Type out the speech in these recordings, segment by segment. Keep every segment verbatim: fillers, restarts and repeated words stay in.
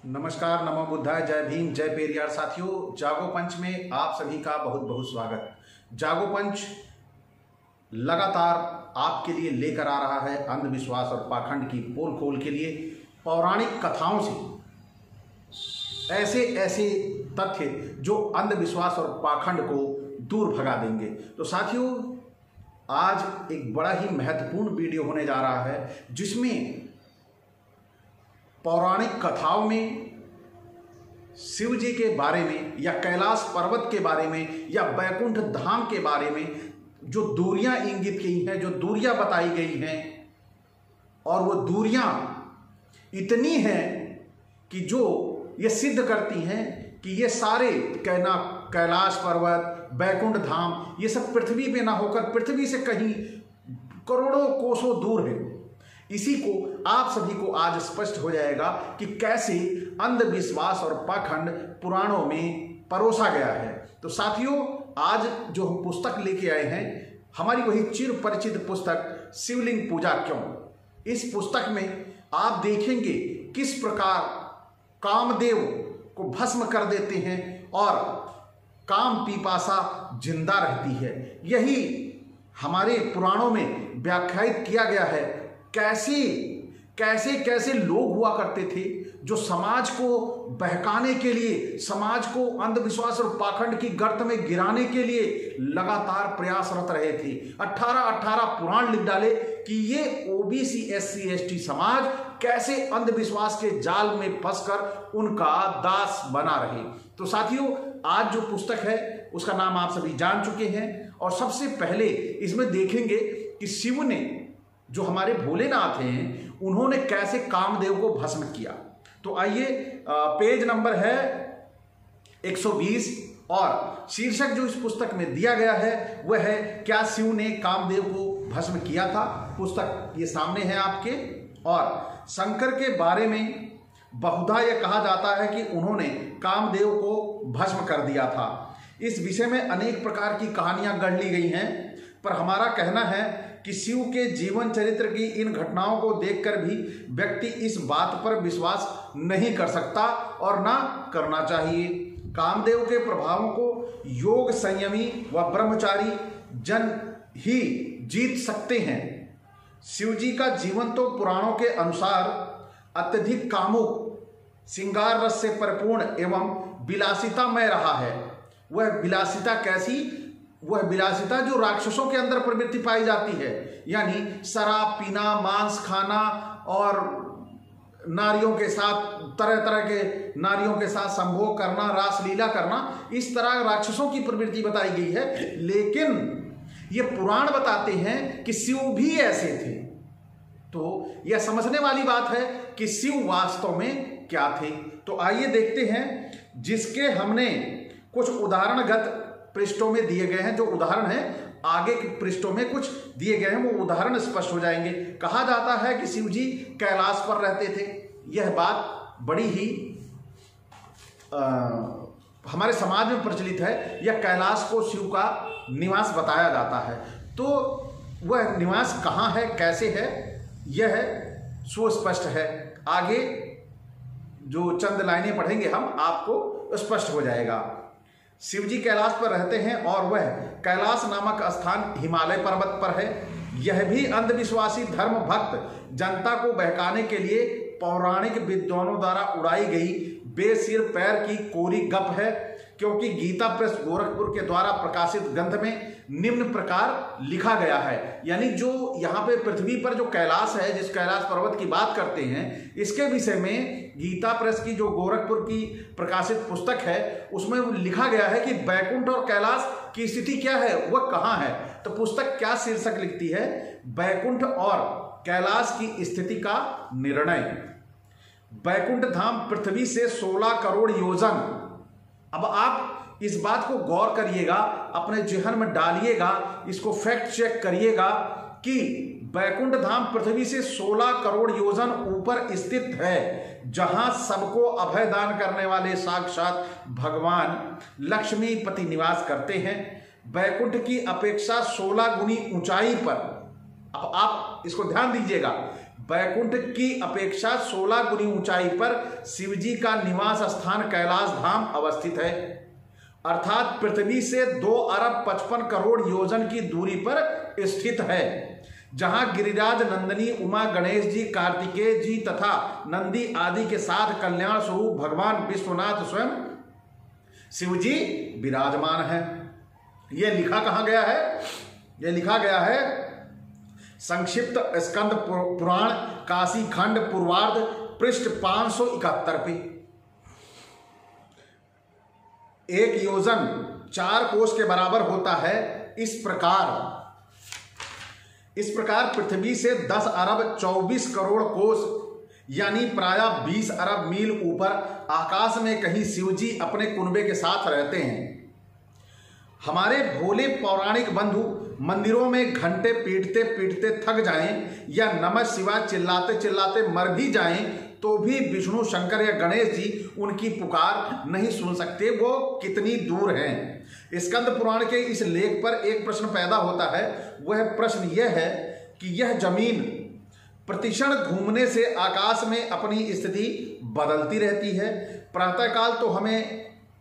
नमस्कार, नमो बुद्धाय, जय भीम, जय पेरियार। साथियों, जागो पंच में आप सभी का बहुत बहुत स्वागत। जागो पंच लगातार आपके लिए लेकर आ रहा है अंधविश्वास और पाखंड की पोल खोल के लिए पौराणिक कथाओं से ऐसे ऐसे तथ्य जो अंधविश्वास और पाखंड को दूर भगा देंगे। तो साथियों, आज एक बड़ा ही महत्वपूर्ण वीडियो होने जा रहा है जिसमें पौराणिक कथाओं में शिव जी के बारे में या कैलाश पर्वत के बारे में या बैकुंठ धाम के बारे में जो दूरियां इंगित की हैं, जो दूरियां बताई गई हैं, और वो दूरियां इतनी हैं कि जो ये सिद्ध करती हैं कि ये सारे कैना कैलाश पर्वत, बैकुंठ धाम, ये सब पृथ्वी पे ना होकर पृथ्वी से कहीं करोड़ों कोसों दूर है। इसी को आप सभी को आज स्पष्ट हो जाएगा कि कैसे अंधविश्वास और पाखंड पुराणों में परोसा गया है। तो साथियों, आज जो हम पुस्तक लेके आए हैं, हमारी वही चिर परिचित पुस्तक शिवलिंग पूजा क्यों। इस पुस्तक में आप देखेंगे किस प्रकार कामदेव को भस्म कर देते हैं और काम पिपासा जिंदा रहती है। यही हमारे पुराणों में व्याख्यायित किया गया है। कैसे कैसे कैसे लोग हुआ करते थे जो समाज को बहकाने के लिए, समाज को अंधविश्वास और पाखंड की गर्त में गिराने के लिए लगातार प्रयासरत रहे थे। अठारह अठारह पुराण लिख डाले कि ये ओबीसी एससी एसटी समाज कैसे अंधविश्वास के जाल में फंसकर उनका दास बना रहे। तो साथियों, आज जो पुस्तक है उसका नाम आप सभी जान चुके हैं, और सबसे पहले इसमें देखेंगे कि शिव ने, जो हमारे भोलेनाथ हैं, उन्होंने कैसे कामदेव को भस्म किया। तो आइए, पेज नंबर है एक सौ बीस और शीर्षक जो इस पुस्तक में दिया गया है वह है क्या शिव ने कामदेव को भस्म किया था। पुस्तक ये सामने है आपके। और शंकर के बारे में बहुधा यह कहा जाता है कि उन्होंने कामदेव को भस्म कर दिया था। इस विषय में अनेक प्रकार की कहानियां गढ़ ली गई हैं, पर हमारा कहना है कि शिव के जीवन चरित्र की इन घटनाओं को देखकर भी व्यक्ति इस बात पर विश्वास नहीं कर सकता और ना करना चाहिए। कामदेव के प्रभावों को योग संयमी व ब्रह्मचारी जन ही जीत सकते हैं। शिव जी का जीवन तो पुराणों के अनुसार अत्यधिक कामुक, श्रृंगार रस से परिपूर्ण एवं विलासितामय रहा है। वह विलासिता कैसी? वह विलासिता जो राक्षसों के अंदर प्रवृत्ति पाई जाती है, यानी शराब पीना, मांस खाना और नारियों के साथ, तरह तरह के नारियों के साथ संभोग करना, रासलीला करना, इस तरह राक्षसों की प्रवृत्ति बताई गई है। लेकिन ये पुराण बताते हैं कि शिव भी ऐसे थे। तो यह समझने वाली बात है कि शिव वास्तव में क्या थे। तो आइए देखते हैं, जिसके हमने कुछ उदाहरणगत पृष्ठों में दिए गए हैं। जो उदाहरण है आगे के पृष्ठों में कुछ दिए गए हैं, वो उदाहरण स्पष्ट हो जाएंगे। कहा जाता है कि शिव जी कैलाश पर रहते थे। यह बात बड़ी ही आ, हमारे समाज में प्रचलित है। यह कैलाश को शिव का निवास बताया जाता है। तो वह निवास कहाँ है, कैसे है, यह सुस्पष्ट है। आगे जो चंद लाइनें पढ़ेंगे हम, आपको स्पष्ट हो जाएगा। शिव जी कैलाश पर रहते हैं और वह कैलाश नामक स्थान हिमालय पर्वत पर है। यह भी अंधविश्वासी धर्म भक्त जनता को बहकाने के लिए पौराणिक विद्वानों द्वारा उड़ाई गई बेसिर पैर की कोरी गप है, क्योंकि गीता प्रेस गोरखपुर के द्वारा प्रकाशित ग्रंथ में निम्न प्रकार लिखा गया है। यानी जो यहाँ पे पृथ्वी पर जो कैलाश है, जिस कैलाश पर्वत की बात करते हैं, इसके विषय में गीता प्रेस की जो गोरखपुर की प्रकाशित पुस्तक है उसमें लिखा गया है कि बैकुंठ और कैलाश की स्थिति क्या है, वह कहाँ है। तो पुस्तक क्या शीर्षक लिखती है? बैकुंठ और कैलाश की स्थिति का निर्णय। बैकुंठ धाम पृथ्वी से सोलह करोड़ योजन। अब आप इस बात को गौर करिएगा, अपने जेहन में डालिएगा, इसको फैक्ट चेक करिएगा कि बैकुंठ धाम पृथ्वी से सोलह करोड़ योजन ऊपर स्थित है, जहां सबको अभय दान करने वाले साक्षात भगवान लक्ष्मीपति निवास करते हैं। बैकुंठ की अपेक्षा सोलह गुनी ऊंचाई पर, अब आप इसको ध्यान दीजिएगा, बैकुंठ की अपेक्षा सोलह गुनी ऊंचाई पर शिवजी का निवास स्थान कैलाश धाम अवस्थित है, अर्थात पृथ्वी से दो अरब पचपन करोड़ योजन की दूरी पर स्थित है, जहां गिरिराज नंदिनी उमा गणेश जी, कार्तिकेय जी तथा नंदी आदि के साथ कल्याण स्वरूप भगवान विश्वनाथ स्वयं शिवजी विराजमान है। यह लिखा कहां गया है? यह लिखा गया है संक्षिप्त स्कंद पुराण काशी खंड पूर्वार्ध पृष्ठ पांच सौ इकहत्तर पे। एक योजन चार कोस के बराबर होता है। इस प्रकार इस प्रकार पृथ्वी से दस अरब चौबीस करोड़ कोस यानी प्राय बीस अरब मील ऊपर आकाश में कहीं शिवजी अपने कुनबे के साथ रहते हैं। हमारे भोले पौराणिक बंधु मंदिरों में घंटे पीटते पीटते थक जाएं या नमः शिवाय चिल्लाते चिल्लाते मर भी जाएं तो भी विष्णु शंकर या गणेश जी उनकी पुकार नहीं सुन सकते, वो कितनी दूर हैं। स्कंद पुराण के इस लेख पर एक प्रश्न पैदा होता है। वह प्रश्न यह है कि यह जमीन प्रतिक्षण घूमने से आकाश में अपनी स्थिति बदलती रहती है। प्रातःकाल तो हमें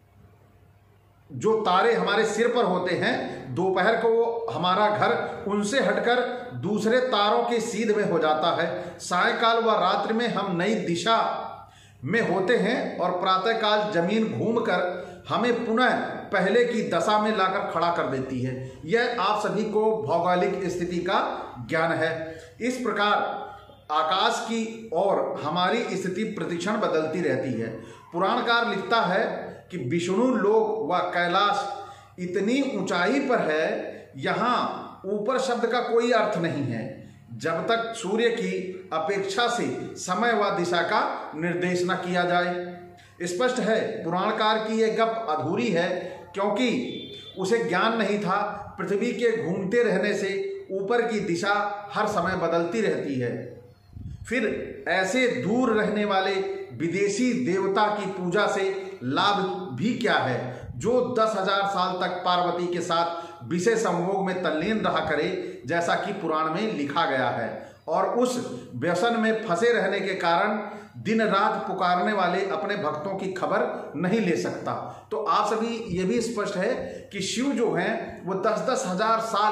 जो तारे हमारे सिर पर होते हैं, दोपहर को हमारा घर उनसे हटकर दूसरे तारों के सीध में हो जाता है। सायंकाल व रात्रि में हम नई दिशा में होते हैं और प्रातःकाल जमीन घूमकर हमें पुनः पहले की दशा में लाकर खड़ा कर देती है। यह आप सभी को भौगोलिक स्थिति का ज्ञान है। इस प्रकार आकाश की और हमारी स्थिति प्रतिक्षण बदलती रहती है। पुराणकार लिखता है कि विष्णु लोक व कैलाश इतनी ऊंचाई पर है, यहाँ ऊपर शब्द का कोई अर्थ नहीं है जब तक सूर्य की अपेक्षा से समय व दिशा का निर्देश न किया जाए। स्पष्ट है पुराणकार की यह गप अधूरी है, क्योंकि उसे ज्ञान नहीं था पृथ्वी के घूमते रहने से ऊपर की दिशा हर समय बदलती रहती है। फिर ऐसे दूर रहने वाले विदेशी देवता की पूजा से लाभ भी क्या है, जो दस हजार साल तक पार्वती के साथ विषय संभोग में तल्लीन रहा करे, जैसा कि पुराण में लिखा गया है, और उस व्यसन में फंसे रहने के कारण दिन रात पुकारने वाले अपने भक्तों की खबर नहीं ले सकता। तो आप सभी ये भी स्पष्ट है कि शिव जो हैं वो दस दस हजार साल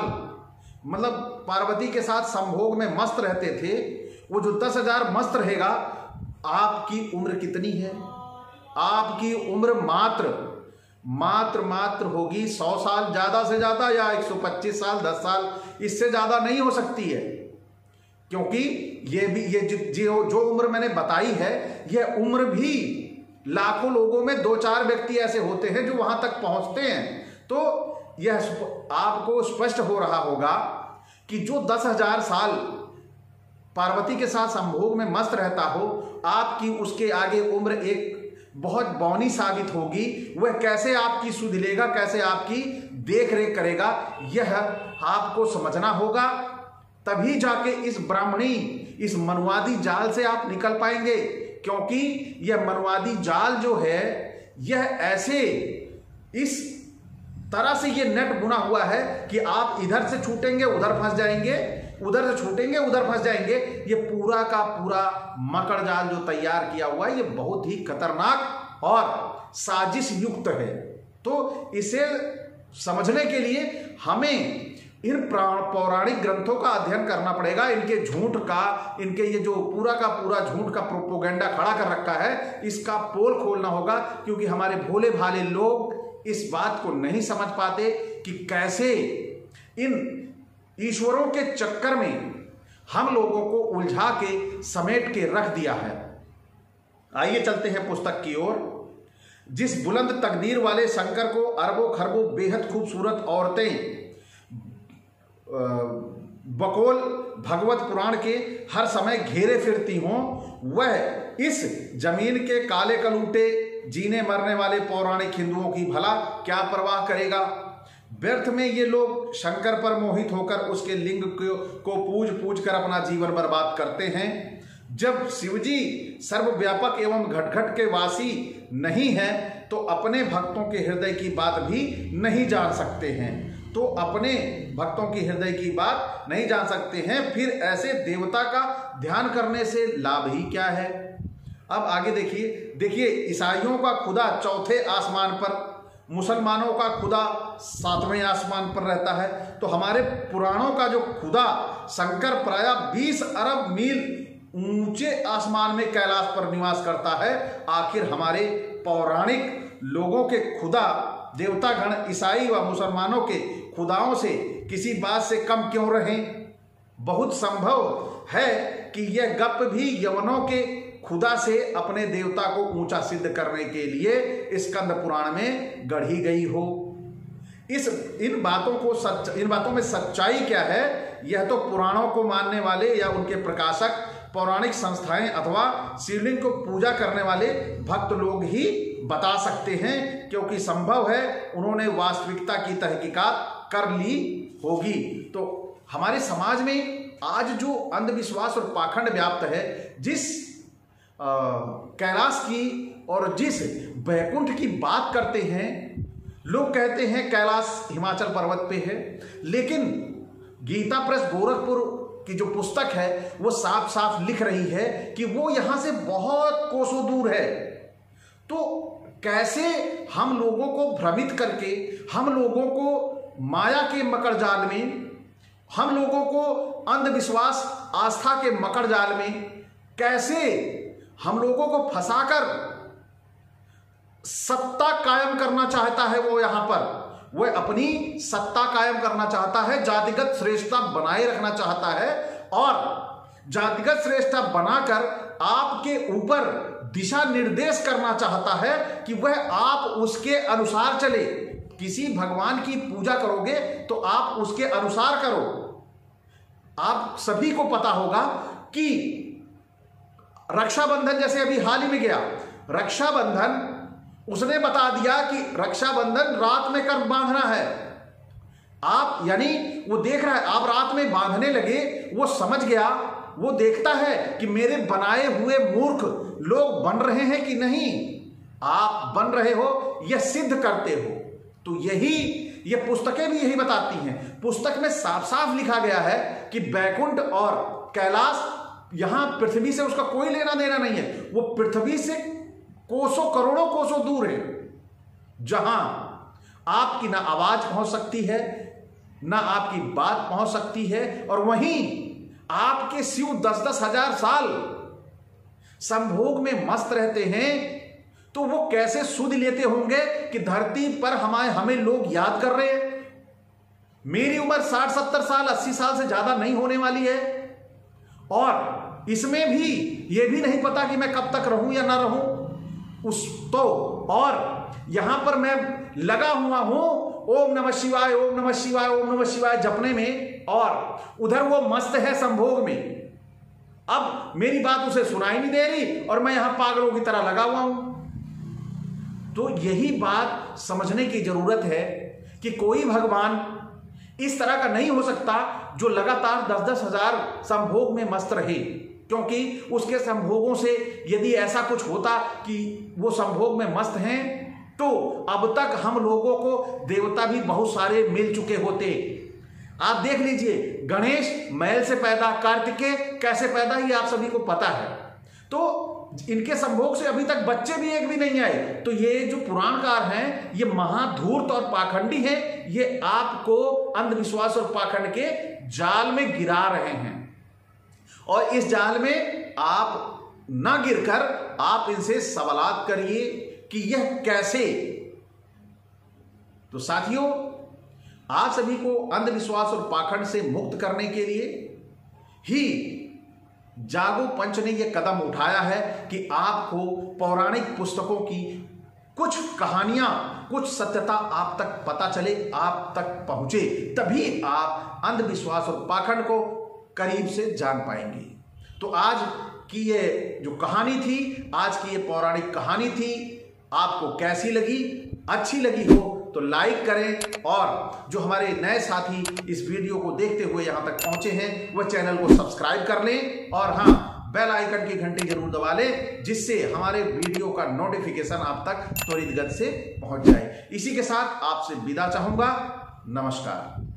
मतलब पार्वती के साथ संभोग में मस्त रहते थे। वो जो दस हजार मस्त रहेगा, आपकी उम्र कितनी है? आपकी उम्र मात्र मात्र मात्र होगी सौ साल ज्यादा से ज्यादा, या एक सौ पच्चीस साल, दस साल, इससे ज्यादा नहीं हो सकती है। क्योंकि ये भी ये जो जो उम्र मैंने बताई है, यह उम्र भी लाखों लोगों में दो चार व्यक्ति ऐसे होते हैं जो वहां तक पहुंचते हैं। तो यह आपको स्पष्ट हो रहा होगा कि जो दस हजार साल पार्वती के साथ संभोग में मस्त रहता हो, आपकी उसके आगे उम्र एक बहुत बौनी साबित होगी। वह कैसे आपकी सुध लेगा, कैसे आपकी देख रेख करेगा, यह आपको समझना होगा। तभी जाके इस ब्राह्मणी, इस मनवादी जाल से आप निकल पाएंगे। क्योंकि यह मनवादी जाल जो है, यह ऐसे इस तरह से यह नेट बुना हुआ है कि आप इधर से छूटेंगे उधर फंस जाएंगे, उधर से छूटेंगे उधर फंस जाएंगे। ये पूरा का पूरा मकड़ जाल जो तैयार किया हुआ है, ये बहुत ही खतरनाक और साजिश युक्त है। तो इसे समझने के लिए हमें इन पौराणिक ग्रंथों का अध्ययन करना पड़ेगा। इनके झूठ का, इनके ये जो पूरा का पूरा झूठ का प्रोपोगेंडा खड़ा कर रखा है, इसका पोल खोलना होगा। क्योंकि हमारे भोले भाले लोग इस बात को नहीं समझ पाते कि कैसे इन ईश्वरों के चक्कर में हम लोगों को उलझा के समेट के रख दिया है। आइए चलते हैं पुस्तक की ओर। जिस बुलंद तकदीर वाले शंकर को अरबों खरबों बेहद खूबसूरत औरतें बकौल भगवत पुराण के हर समय घेरे फिरती हों, वह इस जमीन के काले कलूटे जीने मरने वाले पौराणिक हिंदुओं की भला क्या परवाह करेगा। व्यर्थ में ये लोग शंकर पर मोहित होकर उसके लिंग को पूज पूज कर अपना जीवन बर्बाद करते हैं। जब शिवजी सर्वव्यापक एवं घट घट के वासी नहीं है, तो अपने भक्तों के हृदय की बात भी नहीं जान सकते हैं। तो अपने भक्तों की हृदय की बात नहीं जान सकते हैं, फिर ऐसे देवता का ध्यान करने से लाभ ही क्या है। अब आगे देखिए देखिए ईसाइयों का खुदा चौथे आसमान पर, मुसलमानों का खुदा सातवें आसमान पर रहता है। तो हमारे पुराणों का जो खुदा शंकर प्राय बीस अरब मील ऊंचे आसमान में कैलाश पर निवास करता है। आखिर हमारे पौराणिक लोगों के खुदा देवतागण ईसाई व मुसलमानों के खुदाओं से किसी बात से कम क्यों रहें। बहुत संभव है कि यह गप भी यवनों के खुदा से अपने देवता को ऊंचा सिद्ध करने के लिए स्कंद पुराण में गढ़ी गई हो। इस इन बातों को सच इन बातों में सच्चाई क्या है, यह तो पुराणों को मानने वाले या उनके प्रकाशक, पौराणिक संस्थाएं अथवा शिवलिंग को पूजा करने वाले भक्त लोग ही बता सकते हैं, क्योंकि संभव है उन्होंने वास्तविकता की तहकीकात कर ली होगी। तो हमारे समाज में आज जो अंधविश्वास और पाखंड व्याप्त है, जिस कैलाश की और जिस बैकुंठ की बात करते हैं, लोग कहते हैं कैलाश हिमाचल पर्वत पे है, लेकिन गीता प्रेस गोरखपुर की जो पुस्तक है वो साफ साफ लिख रही है कि वो यहां से बहुत कोसों दूर है। तो कैसे हम लोगों को भ्रमित करके, हम लोगों को माया के मकर जाल में, हम लोगों को अंधविश्वास आस्था के मकर जाल में कैसे हम लोगों को फंसाकर सत्ता कायम करना चाहता है। वो यहां पर वह अपनी सत्ता कायम करना चाहता है, जातिगत श्रेष्ठता बनाए रखना चाहता है और जातिगत श्रेष्ठता बनाकर आपके ऊपर दिशा निर्देश करना चाहता है कि वह आप उसके अनुसार चले। किसी भगवान की पूजा करोगे तो आप उसके अनुसार करो। आप सभी को पता होगा कि रक्षाबंधन जैसे अभी हाल ही में गया, रक्षाबंधन उसने बता दिया कि रक्षाबंधन रात में कर बांधना है। आप यानी वो देख रहा है, आप रात में बांधने लगे, वो समझ गया, वो देखता है कि मेरे बनाए हुए मूर्ख लोग बन रहे हैं कि नहीं। आप बन रहे हो, यह सिद्ध करते हो। तो यही ये पुस्तकें भी यही बताती हैं। पुस्तक में साफ साफ लिखा गया है कि बैकुंठ और कैलाश यहां पृथ्वी से उसका कोई लेना देना नहीं है। वो पृथ्वी से कोसों करोड़ों कोसों दूर है, जहां आपकी ना आवाज पहुंच सकती है, ना आपकी बात पहुंच सकती है। और वहीं आपके शिव दस दस हजार साल संभोग में मस्त रहते हैं। तो वो कैसे सुध लेते होंगे कि धरती पर हमारे हमें लोग याद कर रहे हैं। मेरी उम्र साठ सत्तर साल अस्सी साल से ज्यादा नहीं होने वाली है, और इसमें भी ये भी नहीं पता कि मैं कब तक रहूं या ना रहूं उस तो। और यहां पर मैं लगा हुआ हूं ओम नमः शिवाय ओम नमः शिवाय ओम नमः शिवाय जपने में, और उधर वो मस्त है संभोग में। अब मेरी बात उसे सुनाई नहीं दे रही और मैं यहां पागलों की तरह लगा हुआ हूं। तो यही बात समझने की जरूरत है कि कोई भगवान इस तरह का नहीं हो सकता जो लगातार दस दस हजार संभोग में मस्त रहे, क्योंकि उसके संभोगों से यदि ऐसा कुछ होता कि वो संभोग में मस्त हैं तो अब तक हम लोगों को देवता भी बहुत सारे मिल चुके होते। आप देख लीजिए, गणेश मैल से पैदा, कार्तिकेय कैसे पैदा, ये आप सभी को पता है। तो इनके संभोग से अभी तक बच्चे भी एक भी नहीं आए। तो ये जो पुराणकार हैं ये महाधूर्त और पाखंडी हैं। ये आपको अंधविश्वास और पाखंड के जाल में गिरा रहे हैं, और इस जाल में आप न गिरकर आप इनसे सवालात करिए कि यह कैसे। तो साथियों, आप सभी को अंधविश्वास और पाखंड से मुक्त करने के लिए ही जागो पंच ने यह कदम उठाया है कि आपको पौराणिक पुस्तकों की कुछ कहानियां, कुछ सत्यता आप तक पता चले, आप तक पहुंचे, तभी आप अंधविश्वास और पाखंड को करीब से जान पाएंगे। तो आज की ये जो कहानी थी, आज की ये पौराणिक कहानी थी, आपको कैसी लगी? अच्छी लगी हो तो लाइक करें, और जो हमारे नए साथी इस वीडियो को देखते हुए यहां तक पहुंचे हैं वह चैनल को सब्सक्राइब कर लें, और हाँ, बेल आइकन की घंटी जरूर दबा लें, जिससे हमारे वीडियो का नोटिफिकेशन आप तक त्वरित गति से पहुंच जाए। इसी के साथ आपसे विदा चाहूंगा। नमस्कार।